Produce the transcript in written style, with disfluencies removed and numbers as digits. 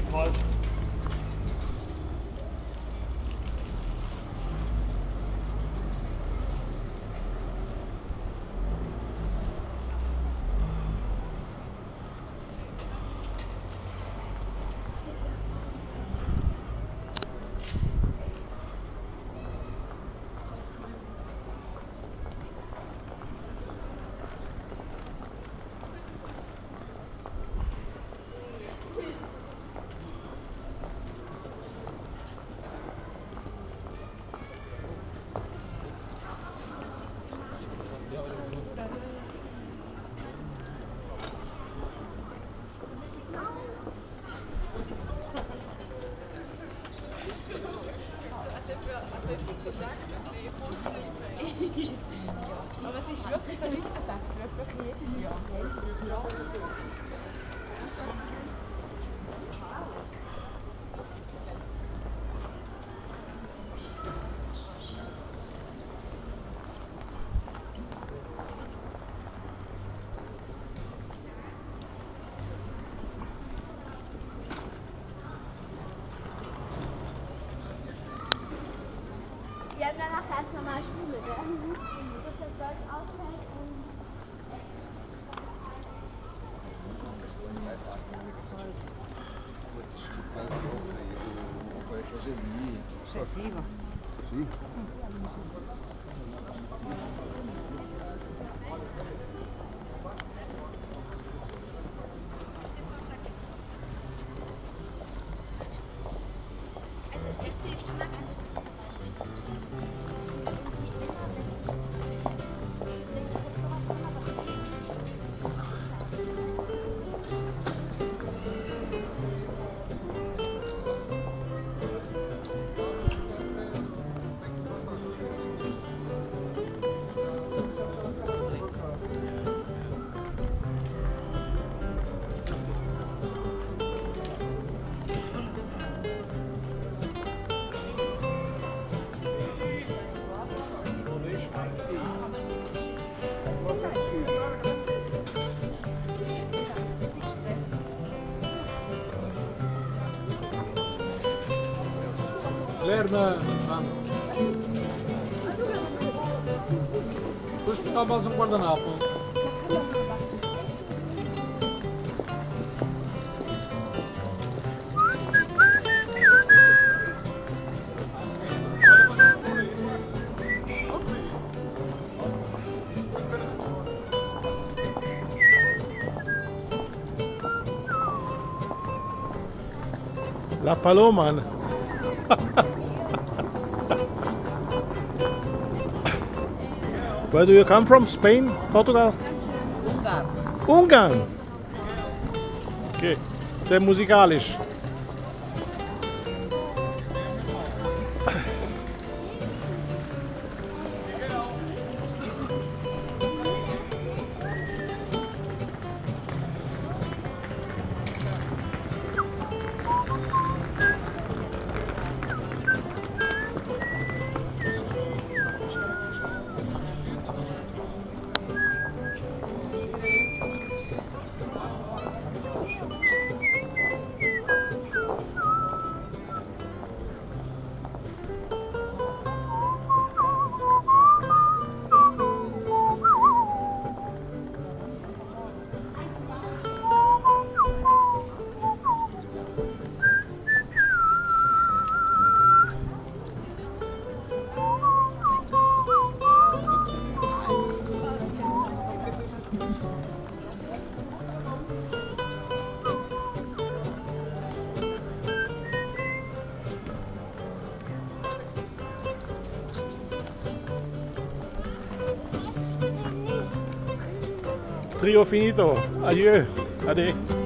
Mal. Aber es ist wirklich so nicht so das wird wirklich jeden Jahr. Wir haben danach ganz normal Schule, gell? Dass das Deutsch ausfällt und... Viva. Sì. Ich mag einfach Lernen, Mann. Questo sta passando un guardanapo. La Paloma. Where do you come from? Spain? Portugal? Ungarn. Ungarn! Okay, sehr musikalisch. Trio finito, adieu, ade.